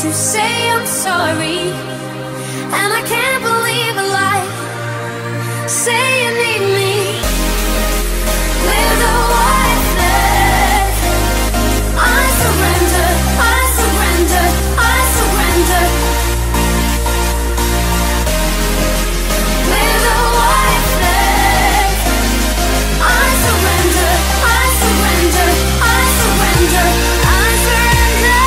to say I'm sorry, and I can't believe a lie. Say you need me with a white flag. I surrender, I surrender, I surrender. With a white flag, I surrender, I surrender, I surrender, I surrender.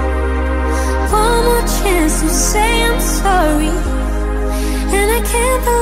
To say I'm sorry, and I can't believe